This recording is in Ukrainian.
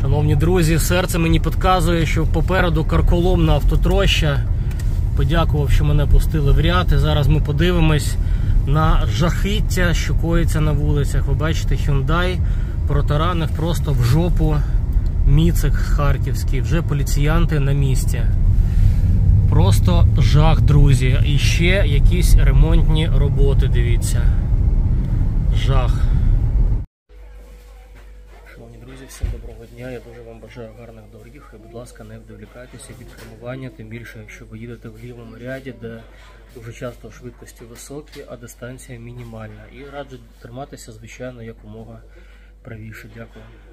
Шановні друзі, серце мені підказує, що попереду карколомна автотроща. Подякував, що мене пустили в ряд. І зараз ми подивимось на жахіття, що коїться на вулицях. Ви бачите, Hyundai протаранив просто в жопу міцик харківський. Вже поліціянти на місці. Просто жах, друзі. І ще якісь ремонтні роботи, дивіться. Жах. Шановні друзі, всім доброго дня. Я дуже вам бажаю гарних доріг. І, будь ласка, не відволікайтеся від кермування, тим більше, якщо ви їдете в лівому ряді, де дуже часто швидкості високі, а дистанція мінімальна. І раджу триматися, звичайно, якомога правіше. Дякую.